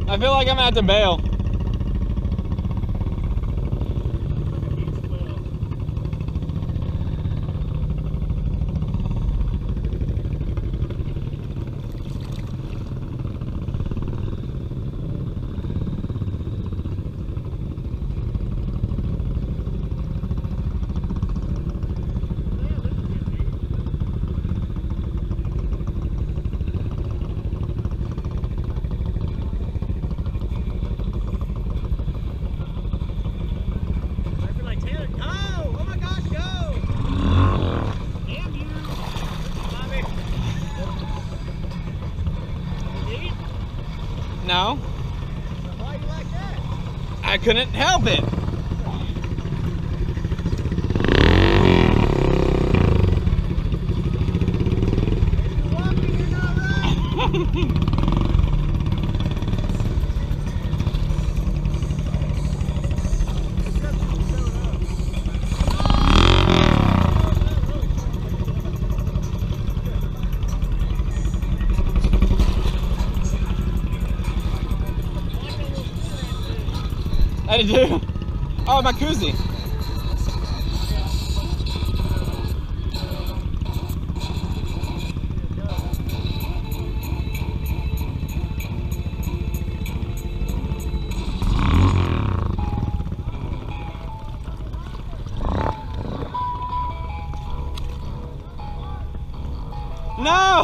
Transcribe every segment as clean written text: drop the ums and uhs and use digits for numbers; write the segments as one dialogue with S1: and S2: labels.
S1: I feel like I'm gonna have to bail. No.
S2: Why you like that?
S1: I couldn't help it.
S2: If you're walking, you're not right.
S1: I did do. Oh, my koozie. No!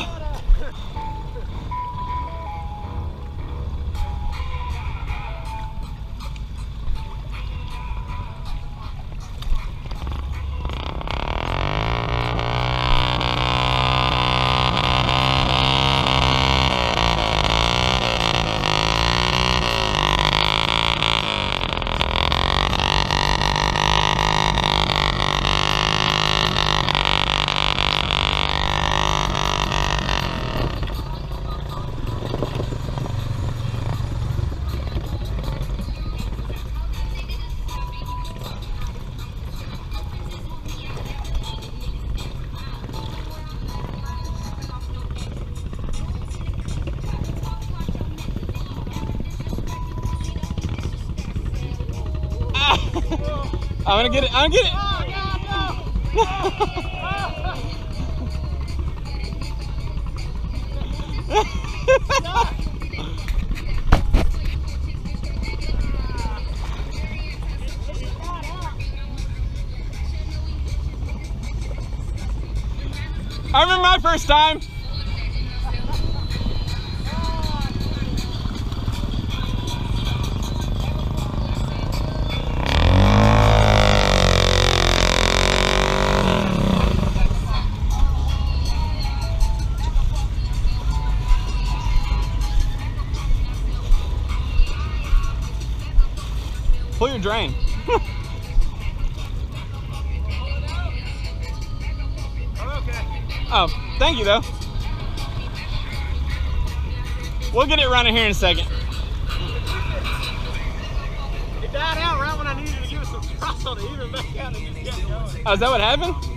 S1: I'm gonna get it. I'm gonna get it. I remember my first time. Pull your drain. Oh, thank you though. We'll get it running here in a second.
S2: It died out right when I needed to give it some throttle to even back out and just get going.
S1: Oh, is that what happened?